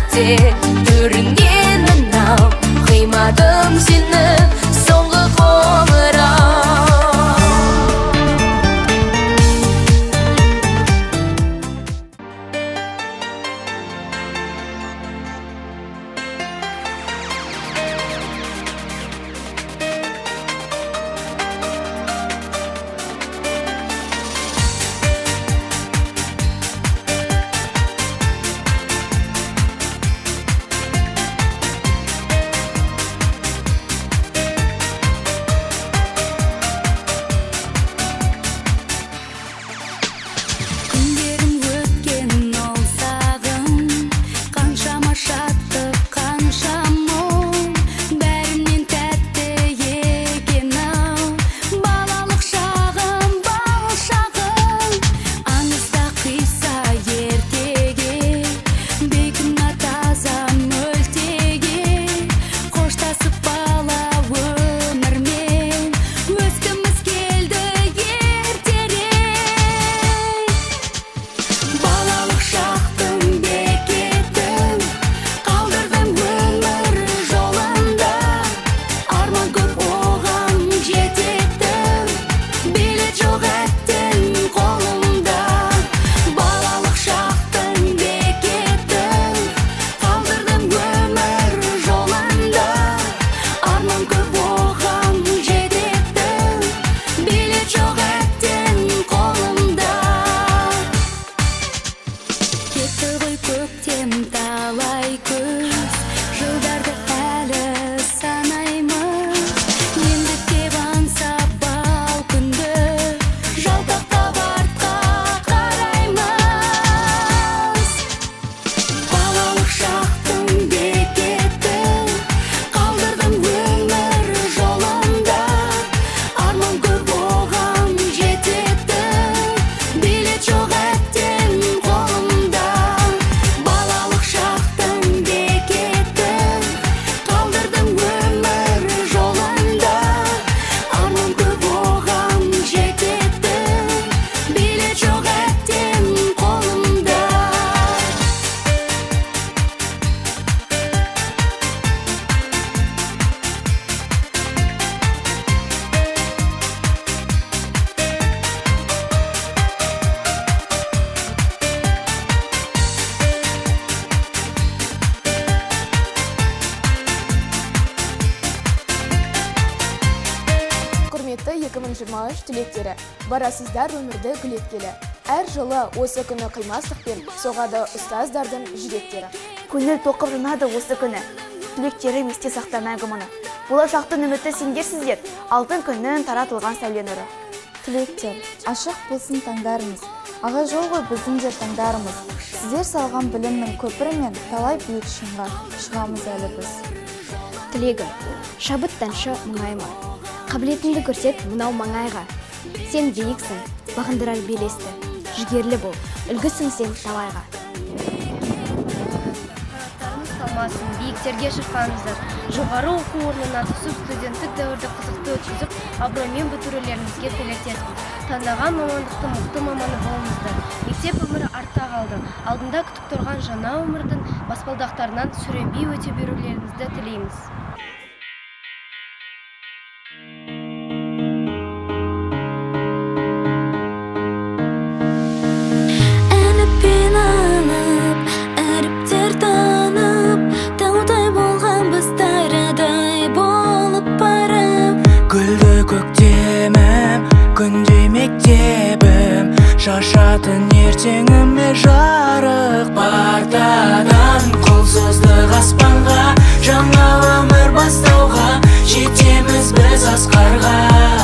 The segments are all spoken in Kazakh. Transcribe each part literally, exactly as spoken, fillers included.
сәтте көрінген мынау, қимадым сені соңғы қоңырау. екі мың жиырма үш түлектері, барасыздар өмірді гүл еткелі. Әр жылы осы күні қимастықпен соғады ұстаздардың жүректері. Көңіл тоқып жанады осы күні, түлектері есте сақтамайды мұны. Болашақтың үміті сендерсіздер, алтын күннің таратылған сәуле нұры. Түлектер, ашық болсын таңдарымыз, аға жол ғой біздің де таңдарымыз. Сіздер салған білімнің көпірімен талай биік шыңға шығамыз әлі біз. Тілегім, шабыттаншы мұңайма, қабілетіңді көрсет мынау маңайға. Сен биіксің, бағындырар белесті, жігерлі бол, үлгісің сен талайға. Қанаттарыңыз талмасын, биіктерге шыққаныңыздар. Жоғары оқу орнына түсіп, студенттік дәуірді қызықты өткізіп, абыроймен бітірулеріңізге тілектеспін. Таңдаған мамандықты мықты маманы болыңыздар. Мектеп өмірі артта қалды. Алдында күтіп тұрған жаңа өмірдің баспалдақтарынан сүрінбей өте берулеріңізді тілейміз. Шашатын ертеңіме жарық партадан, қолсыздық аспанға, жаңа өмір бастауға, жетеміз біз асқарға.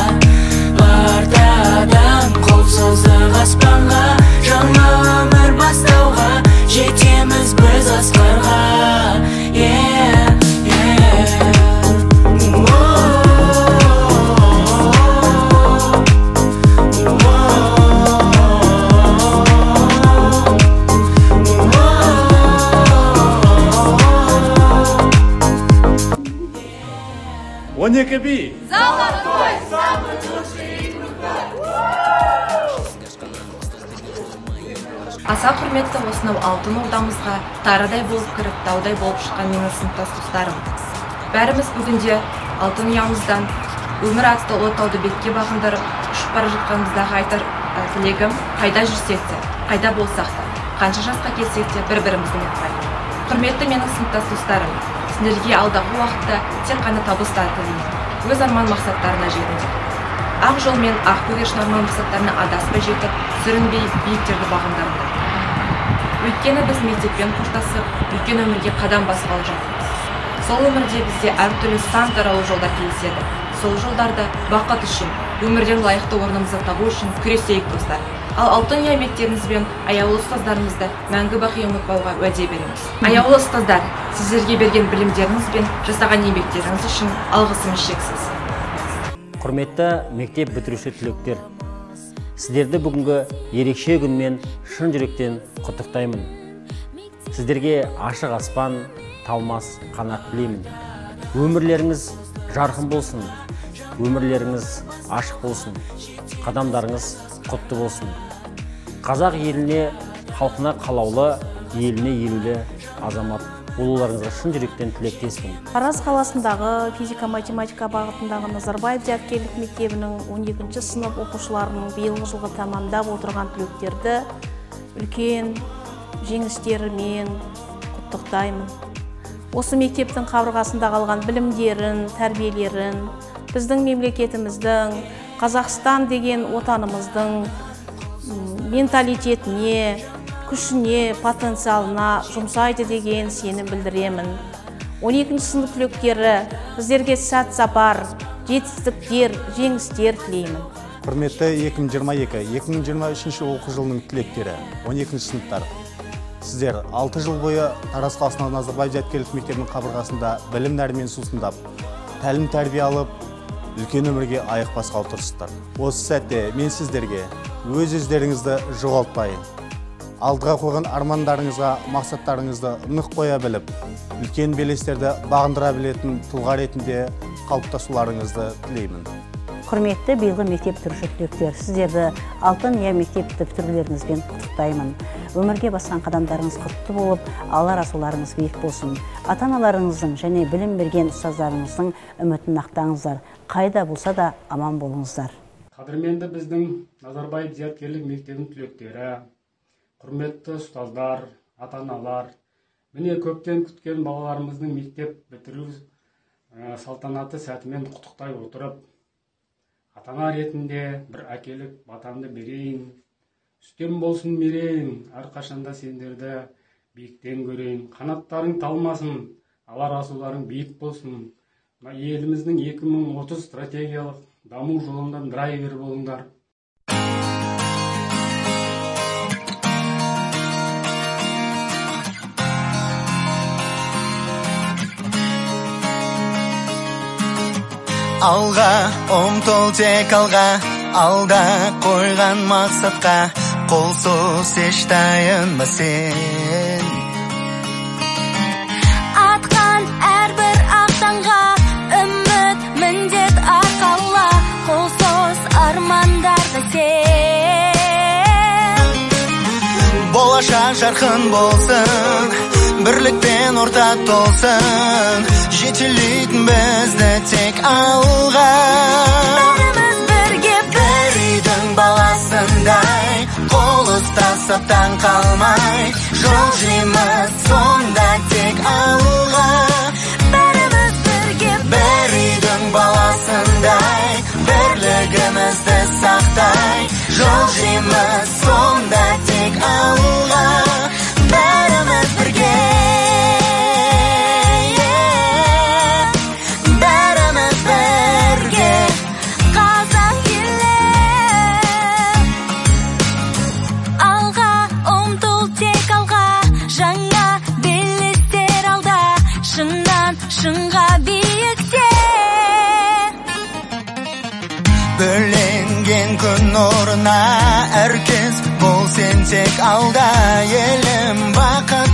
Партадан, қолсыздық аспанға, жаңа өмір бастауға, жетеміз біз асқарға. Yeah, yeah. он екі би! Золотой, самый лучший Аса құрметті осынау алтын ордамызға тарыдай болып кіріп, таудай болып шыққан менің сыныптас достарым. Бәріміз бүгінде алтын ұямыздан өмір атты ұлы тауды бетке бағындырып, ұшып бара жатқанымыздағы айтар тілегім, қайда жүрсек те, қайда болсақ та, қанша жасқа келсек те бір-бірімізді ұмытпайық. Құрметті менің сыныптас достарым, сіздерге алдағы уақытта тек қана табыстар тілеймін. Өз арман мақсаттарына жетіңдер. Ақ жолмен ақ көгершін арман мақсаттарына адаспай жетіп, сүрінбей биіктерді бағындарыңдар. Өйткені біз мектеппен қоштасып, үлкен өмірге қадам басқалы жатырмыз. Сол өмірде бізде әртүрлі сан таралу жолдар кездеседі. Сол жолдарда бақыт үшін, өмірден лайықты орнымызды табу үшін күресейік достар. Ал алтын ұя мектебіміз бен аяулы ұстаздарымызды мәңгі бақи ұмытпауға уәде береміз. Аяулы ұстаздар, сіздерге берген білімдеріңіз бен жасаған еңбектеріңіз үшін алғысымыз шексіз. Құрметті мектеп бітіруші түлектер, сіздерді бүгінгі ерекше күнмен шын жүректен құттықтаймын. Сіздерге ашық аспан, талмас қанат тілеймін. Өмірлеріңіз жарқын болсын, өмірлеріңіз ашық болсын, қадамдарыңыз құтты болсын. Қазақ еліне, халқына қалаулы, еліне елеулі азамат болуларыңызға шын жүректен тілектеспін. Тараз қаласындағы физика-математика бағытындағы Назарбаев зияткерлік мектебінің он екінші сынып оқушыларының биылғы жылғы тамамдап отырған түлектерді үлкен жеңістерімен құттықтаймын. Осы мектептің қабырғасында қалған білімдерін, тәрбиелерін, біздің мемлекетіміздің, Қазақстан деген отанымыздың менталитетіне, күшіне, потенциалына жұмсайды деген сенім білдіремін. он екінші сынып түлектері, біздерге сәт сапар, жетістіктер, жеңістер тілеймін. Құрметті екі мың жиырма екі - екі мың жиырма үшінші оқу жылының түлектері, он екінші сыныптар. Сіздер алты жыл бойы Тараз қаласындағы Назарбаев зияткерлік мектебінің қабырғасында білім нәрімен сусындап, тәлім тәрбие алып, үлкен өмірге аяқ басқалы тұрсыздар. Осы сәтте мен сіздерге өз өздеріңізді жоғалтпай, алдыға қойған армандарыңызға, мақсаттарыңызды нық қоя біліп, үлкен белестерді бағындыра білетін тұлға ретінде қалыптасуларыңызды тілеймін. Құрметті биылғы мектеп бітіруші түлектер, сіздерді алтын ұя мектеп бітірулеріңізбен құттықтаймын. Өмірге басқан қадамдарыңыз құтты болып, алар асуларыңыз биік болсын. Ата-аналарыңыздың және білім берген ұстаздарыңыздың үмітін ақтаңыздар. Қайда болса да аман болыңыздар. Қадірменді біздің Назарбаев зияткерлік мектебінің түлектері, құрметті ұстаздар, ата-аналар, міне көптен күткен балаларымыздың мектеп бітіру салтанаты сәтімен құттықтай отырып, ата-ана ретінде бір әкелік батамды берейін, үстем болсын мерейін, әрқашанда сендерді биіктен көрейін, қанаттарың талмасын, алар асуларың биік болсын. Еліміздің екі мың отыз стратегиялық даму жолында драйвер болыңдар. Алға, ұмтыл тек алға, алда қойған мақсатқа, қолсыз еш тайынба сен. Атқан әрбір ақтанға, үміт міндет арқала, қолсыз армандарға сен. Болашақ жарқын болсын, бірлікпен орта толсын, жетелейтін бізді тек алға. Бәріміз бірге бір үйдің баласындай, қол ұстасып таң қалмай, жол жүреміз сонда тек алға. Бәріміз бірге бір үйдің баласындай, бірлігімізді сақтай, жол жүреміз сонда тек алға. Бәріміз бірге, бәріміз бірге, қазақ елі. Алға ұмтыл тек алға, жаңа белестер алда, шыңнан шыңға биікте. бөленген күн нұрына әркез бол сен тек алда, елім бақыт